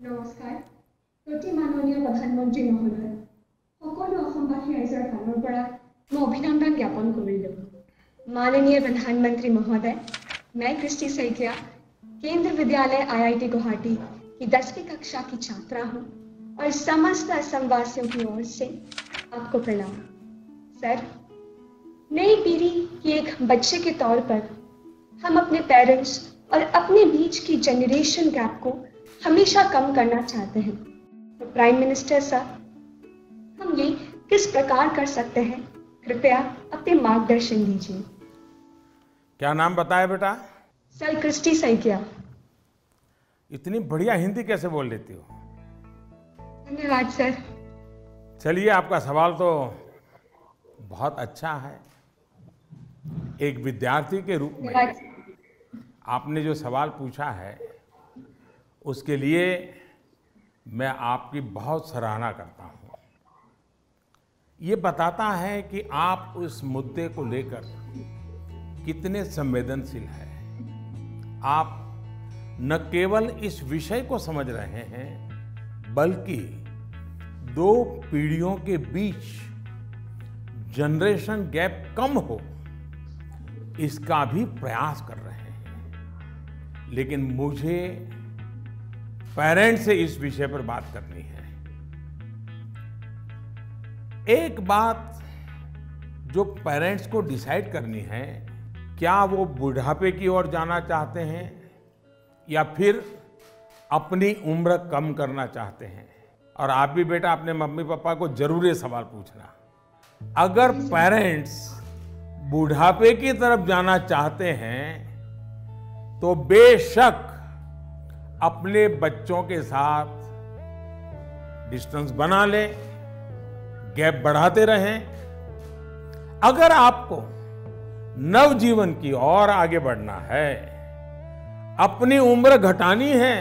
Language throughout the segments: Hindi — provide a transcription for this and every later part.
নমস্কাৰ। প্ৰতি মাননীয় প্ৰধানমন্ত্ৰী মহোদয়, সকলো অসমবাসী ৰাইজৰ ফালৰ পৰা মই অভিনন্দন জ্ঞাপন কৰিলোঁ। माननीय प्रधानमंत्री महोदय, मैं कृष्टि सैकिया केंद्रीय विद्यालय IIT गुवाहाटी की 10वीं कक्षा की छात्रा हूँ और समस्त असम वासियों की ओर से आपको प्रणाम। सर, नई पीढ़ी की एक बच्चे के तौर पर हम अपने पेरेंट्स और अपने बीच की जनरेशन गैप को हमेशा कम करना चाहते हैं। तो प्राइम मिनिस्टर सर, हम ये किस प्रकार कर सकते हैं? कृपया अपने मार्गदर्शन दीजिए। क्या नाम बताया बेटा? सर, कृष्टि सैकिया। इतनी बढ़िया हिंदी कैसे बोल लेती हो? धन्यवाद सर। चलिए, आपका सवाल तो बहुत अच्छा है। एक विद्यार्थी के रूप में आपने जो सवाल पूछा है उसके लिए मैं आपकी बहुत सराहना करता हूँ। ये बताता है कि आप उस मुद्दे को लेकर कितने संवेदनशील हैं। आप न केवल इस विषय को समझ रहे हैं बल्कि दो पीढ़ियों के बीच जनरेशन गैप कम हो इसका भी प्रयास कर रहे हैं। लेकिन मुझे पेरेंट्स से इस विषय पर बात करनी है। एक बात जो पेरेंट्स को डिसाइड करनी है, क्या वो बुढ़ापे की ओर जाना चाहते हैं या फिर अपनी उम्र कम करना चाहते हैं। और आप भी बेटा अपने मम्मी पापा को जरूर ये सवाल पूछना। अगर पेरेंट्स बुढ़ापे की तरफ जाना चाहते हैं तो बेशक अपने बच्चों के साथ डिस्टेंस बना लें, गैप बढ़ाते रहें। अगर आपको नवजीवन की ओर आगे बढ़ना है, अपनी उम्र घटानी है,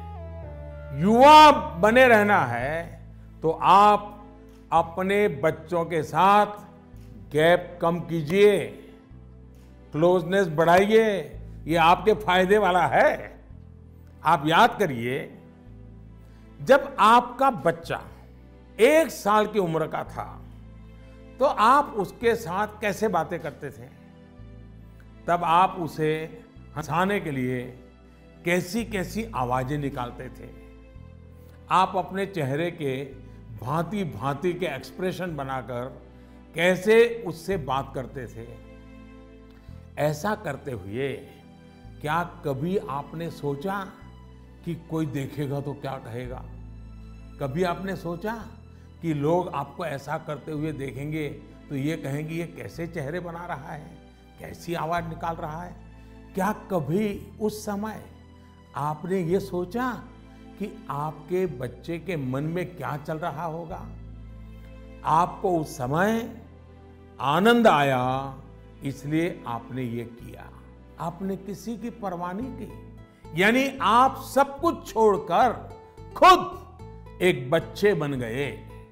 युवा बने रहना है, तो आप अपने बच्चों के साथ गैप कम कीजिए, क्लोजनेस बढ़ाइए। ये आपके फायदे वाला है। आप याद करिए, जब आपका बच्चा 1 साल की उम्र का था तो आप उसके साथ कैसे बातें करते थे? तब आप उसे हंसाने के लिए कैसी कैसी आवाजें निकालते थे। आप अपने चेहरे के भांति भांति के एक्सप्रेशन बनाकर कैसे उससे बात करते थे। ऐसा करते हुए क्या कभी आपने सोचा कि कोई देखेगा तो क्या कहेगा? कभी आपने सोचा कि लोग आपको ऐसा करते हुए देखेंगे तो ये कहेंगे ये कैसे चेहरे बना रहा है, कैसी आवाज निकाल रहा है? क्या कभी उस समय आपने ये सोचा कि आपके बच्चे के मन में क्या चल रहा होगा? आपको उस समय आनंद आया, इसलिए आपने ये किया। आपने किसी की परवाह नहीं की। यानी आप सब कुछ छोड़कर खुद एक बच्चे बन गए।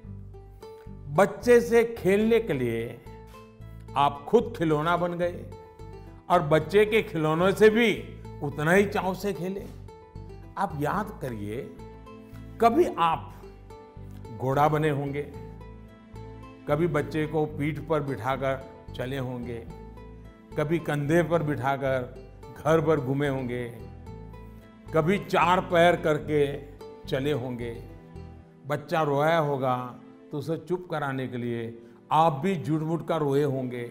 बच्चे से खेलने के लिए आप खुद खिलौना बन गए और बच्चे के खिलौनों से भी उतना ही चाव से खेले। आप याद करिए, कभी आप घोड़ा बने होंगे, कभी बच्चे को पीठ पर बिठाकर चले होंगे, कभी कंधे पर बिठाकर घर भर घूमे होंगे, कभी 4 पैर करके चले होंगे। बच्चा रोया होगा तो उसे चुप कराने के लिए आप भी झूठ-मूठ कर रोए होंगे।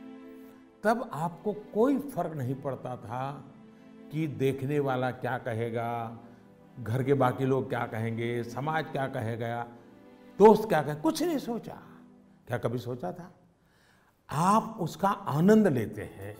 तब आपको कोई फर्क नहीं पड़ता था कि देखने वाला क्या कहेगा, घर के बाकी लोग क्या कहेंगे, समाज क्या कहेगा, दोस्त क्या कहेगा, कुछ नहीं सोचा। क्या कभी सोचा था? आप उसका आनंद लेते हैं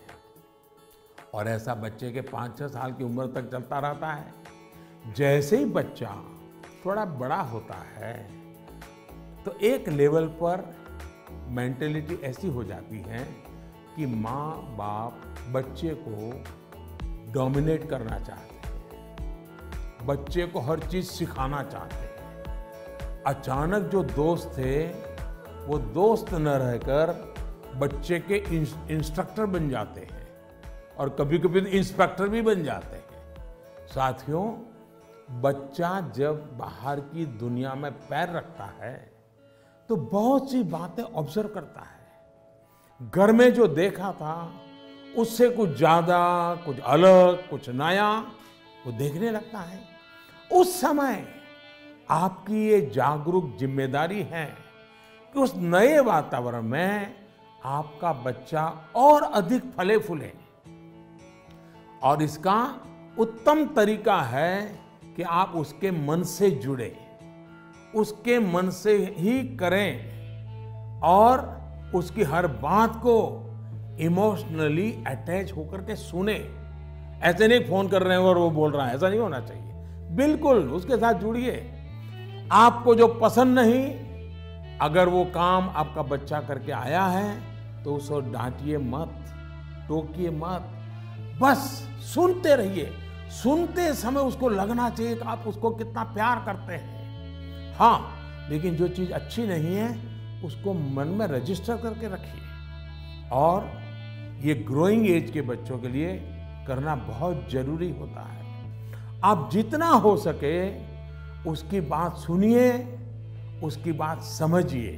और ऐसा बच्चे के 5-6 साल की उम्र तक चलता रहता है। जैसे ही बच्चा थोड़ा बड़ा होता है तो एक लेवल पर मेंटेलिटी ऐसी हो जाती है कि माँ बाप बच्चे को डोमिनेट करना चाहते हैं, बच्चे को हर चीज सिखाना चाहते हैं। अचानक जो दोस्त थे वो दोस्त न रहकर बच्चे के इंस्ट्रक्टर बन जाते हैं और कभी कभी इंस्पेक्टर भी बन जाते हैं। साथियों, बच्चा जब बाहर की दुनिया में पैर रखता है तो बहुत सी बातें ऑब्जर्व करता है। घर में जो देखा था उससे कुछ ज्यादा, कुछ अलग, कुछ नया वो देखने लगता है। उस समय आपकी ये जागरूक जिम्मेदारी है कि उस नए वातावरण में आपका बच्चा और अधिक फले फूले। और इसका उत्तम तरीका है कि आप उसके मन से जुड़े, उसके मन से ही करें और उसकी हर बात को इमोशनली अटैच होकर के सुने। ऐसे नहीं फोन कर रहे हैं और वो बोल रहा है, ऐसा नहीं होना चाहिए। बिल्कुल उसके साथ जुड़िए। आपको जो पसंद नहीं, अगर वो काम आपका बच्चा करके आया है तो उसको डांटिए मत, टोकिए मत, बस सुनते रहिए। सुनते समय उसको लगना चाहिए कि आप उसको कितना प्यार करते हैं। हाँ, लेकिन जो चीज अच्छी नहीं है उसको मन में रजिस्टर करके रखिए। और ये ग्रोइंग एज के बच्चों के लिए करना बहुत जरूरी होता है। आप जितना हो सके उसकी बात सुनिए, उसकी बात समझिए।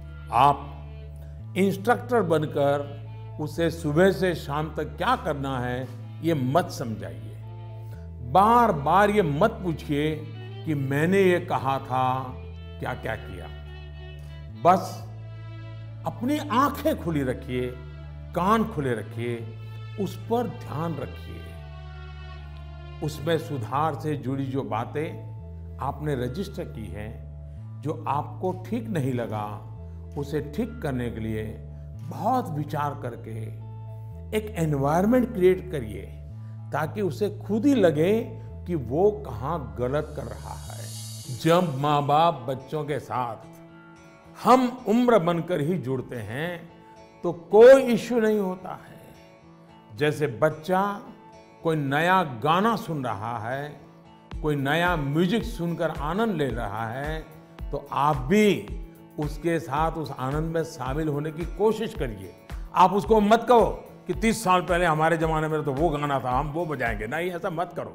आप इंस्ट्रक्टर बनकर उसे सुबह से शाम तक क्या करना है ये मत समझाइए। बार बार ये मत पूछिए कि मैंने ये कहा था, क्या क्या किया। बस अपनी आंखें खुली रखिए, कान खुले रखिए, उस पर ध्यान रखिए। उसमें सुधार से जुड़ी जो बातें आपने रजिस्टर की हैं, जो आपको ठीक नहीं लगा, उसे ठीक करने के लिए बहुत विचार करके एक एनवायरनमेंट क्रिएट करिए ताकि उसे खुद ही लगे कि वो कहाँ गलत कर रहा है। जब माँ बाप बच्चों के साथ हम उम्र बनकर ही जुड़ते हैं तो कोई इश्यू नहीं होता है। जैसे बच्चा कोई नया गाना सुन रहा है, कोई नया म्यूजिक सुनकर आनंद ले रहा है, तो आप भी उसके साथ उस आनंद में शामिल होने की कोशिश करिए। आप उसको मत कहो कि 30 साल पहले हमारे जमाने में तो वो गाना था, हम वो बजाएंगे। नहीं, ऐसा मत करो।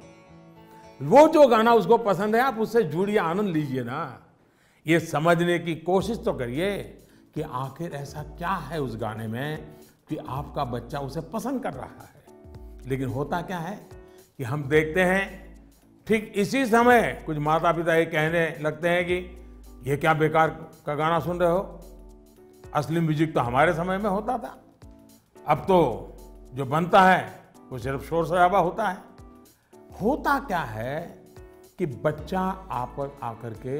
वो जो गाना उसको पसंद है आप उससे जुड़िए, आनंद लीजिए ना। ये समझने की कोशिश तो करिए कि आखिर ऐसा क्या है उस गाने में कि आपका बच्चा उसे पसंद कर रहा है। लेकिन होता क्या है कि हम देखते हैं ठीक इसी समय कुछ माता पिता ये कहने लगते हैं कि ये क्या बेकार का गाना सुन रहे हो, असली म्यूजिक तो हमारे समय में होता था। अब तो जो बनता है वो सिर्फ शोर शराबा होता है। होता क्या है कि बच्चा आप पर आकर के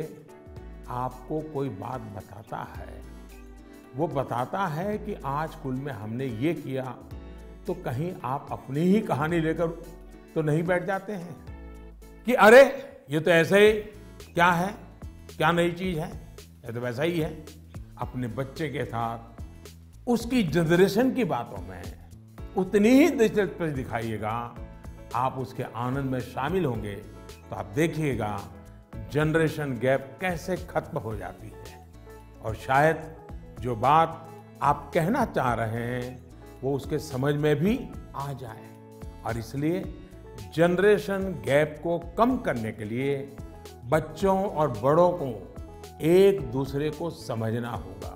आपको कोई बात बताता है। वो बताता है कि आज स्कूल में हमने ये किया, तो कहीं आप अपनी ही कहानी लेकर तो नहीं बैठ जाते हैं कि अरे ये तो ऐसे ही, क्या है, क्या नई चीज है, ये तो वैसा ही है। अपने बच्चे के साथ उसकी जनरेशन की बातों में उतनी ही दिलचस्पी दिखाइएगा, आप उसके आनंद में शामिल होंगे तो आप देखिएगा जनरेशन गैप कैसे खत्म हो जाती है। और शायद जो बात आप कहना चाह रहे हैं वो उसके समझ में भी आ जाए। और इसलिए जनरेशन गैप को कम करने के लिए बच्चों और बड़ों को एक दूसरे को समझना होगा,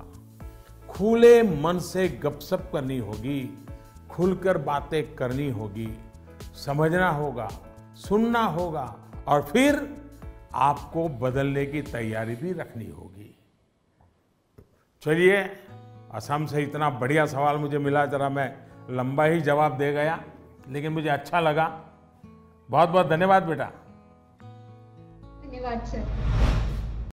खुले मन से गपशप करनी होगी, खुलकर बातें करनी होगी, समझना होगा, सुनना होगा और फिर आपको बदलने की तैयारी भी रखनी होगी। चलिए, असम से इतना बढ़िया सवाल मुझे मिला, जरा मैं लंबा ही जवाब दे गया, लेकिन मुझे अच्छा लगा। बहुत बहुत धन्यवाद बेटा। धन्यवाद सर।